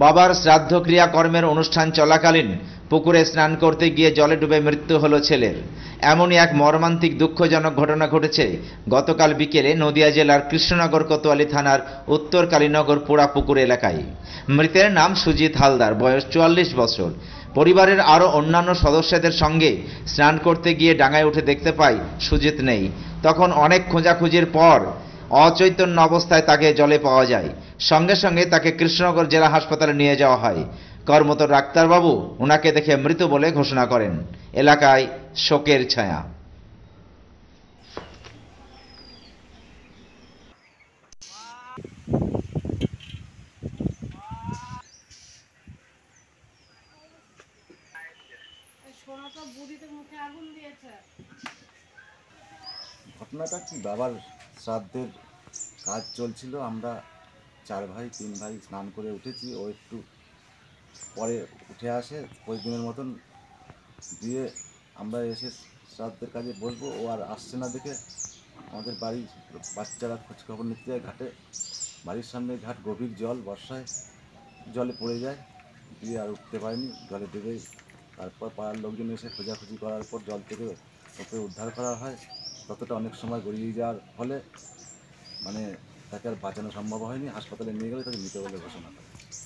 বাবার শ্রাদ্ধ ক্রিয়াকর্মের অনুষ্ঠান চলাকালীন পুকুরে স্নান করতে গিয়ে জলে ডুবে মৃত্যু হলো ছেলের। এমনই এক মর্মান্তিক দুঃখজনক ঘটনা ঘটেছে গতকাল বিকেলে নদিয়া জেলার কৃষ্ণনগর কোতোয়ালি থানার উত্তর কালীনগর পোড়াপুকুর এলাকায়। মৃতের নাম সুজিত হালদার, বয়স 44 বছর। পরিবারের আরও অন্যান্য সদস্যদের সঙ্গে স্নান করতে গিয়ে ডাঙায় উঠে দেখতে পায় সুজিত নেই। তখন অনেক খোঁজাখুঁজির পর অচৈতন্য অবস্থায় তাকে জলে পাওয়া যায়। সঙ্গে সঙ্গে তাকে কৃষ্ণনগর জেলা হাসপাতালে নিয়ে যাওয়া হয়। কর্মরত ডাক্তারবাবু ওনাকে দেখে মৃত বলে ঘোষণা করেন। এলাকায় শোকের ছায়া। ঘটনাটা কি, বাবার শ্রাদ্ধের কাজ চলছিল, আমরা 4 ভাই 3 ভাই স্নান করে উঠেছি। ও একটু পরে উঠে আসে প্রতিদিনের মতন, দিয়ে আমরা এসে শ্রাদ্ধের কাজে বসবো। ও আর আসছে না দেখে আমাদের বাড়ির বাচ্চারা খোঁজখবর নিতে যায় ঘাটে। বাড়ির সামনে ঘাট, গভীর জল, বর্ষায় জলে পড়ে যায়, দিয়ে আর উঠতে পারেনি, জলে ডুবে। তারপর পাড়ার লোকজন এসে খোঁজাখুঁজি করার পর জল থেকে ওকে উদ্ধার করা হয়। ততটা অনেক সময় গড়িয়ে যাওয়ার ফলে তাকে আর বাঁচানো সম্ভব হয়নি। হাসপাতালে নিয়ে গেলে তাকে মৃত বলে ঘোষণা করে।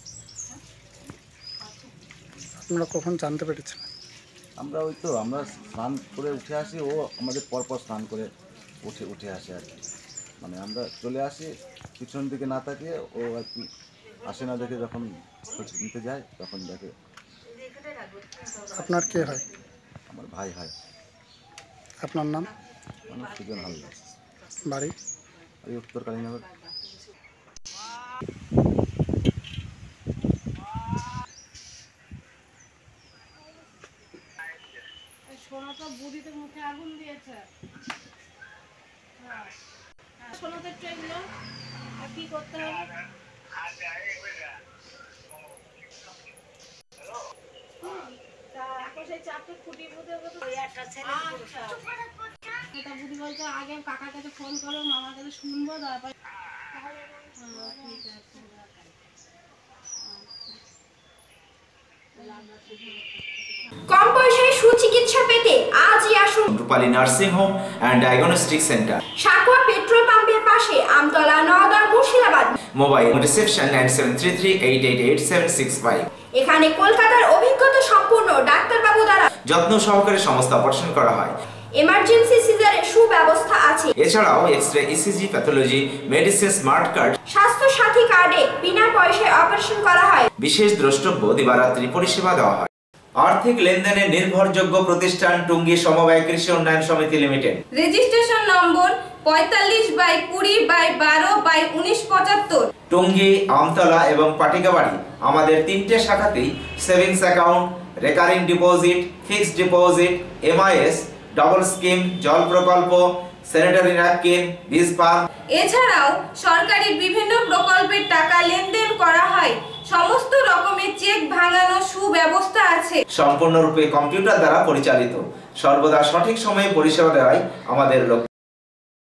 আপনারা কখন জানতে পেরেছেন? আমরা আমরা স্নান করে উঠে আসি, ও আমাদের পরপর স্নান করে উঠে আসে আর কি। আমরা চলে আসি পিছন দিকে না তাকিয়ে, ও আর কি আসে না দেখে যখন খোঁজ নিতে যায় তখন দেখে। আপনার কে হয়? আমার ভাই হয়। আপনার নাম? আমার সুজন হালদার, বাড়ি? উত্তর কালীনগর। সোনাটা বুড়িতে মুখে আগুন দিয়েছে। সোনাতে ট্রেগুলো আর কি করতে হবে? সেই চারটে খুঁটি বুঝে বুদ্ধি বলছে আগে কাকার কাছে ফোন করো, মামার কাছে শুনবো, তারপর কম পয়সায় সুচিকিৎসা পেতে আজই আসুন Rupali nursing home and diagnostic centre, Sakua petrol পাম্পের পাশে, আমতলা, নওগাঁ, মুর্শিদাবাদ। Mobile reception 9733888765। এখানে কলকাতার অভিজ্ঞতা সম্পন্ন ডাক্তারবাবু দ্বারা যত্ন সহকারে সমস্ত অপারেশন করা হয়। এমার্জেন্সি সিজারের সুব্যবস্থা আছে। এছাড়াও x ray, ECG, pathology, medicine, smart card, Swasthya Sathi কার্ডে বিনা পয়সায় অপারেশন করা হয়। বিশেষ দ্রষ্টব্য দিবারাত্রি পরিষেবা দেওয়া হয়। আর্থিক লেনদেনে নির্ভরযোগ্য প্রতিষ্ঠান টুঙ্গী সমবায় কৃষি উন্নয়ন সমিতি limited. Registration number 45/20/12/1975। Tungi, Amtala এবং পাটিকাবাড়ি আমাদের 3টে শাখাতেই savings account, recurring deposit, fixed deposit, MIS, double scheme, জল প্রকল্প, স্যানিটারি ন্যাপকিন, বীজ পাম্প, এছাড়াও সরকারি বিভিন্ন প্রকল্পের টাকা লেনদেন করা হয়। সমস্ত রকমের চেক ভাঙানো সুব্যবস্থা আছে। সম্পূর্ণরূপে কম্পিউটার দ্বারা পরিচালিত। সর্বদা সঠিক সময়ে পরিষেবা দেওয়াই আমাদের লক্ষ্য।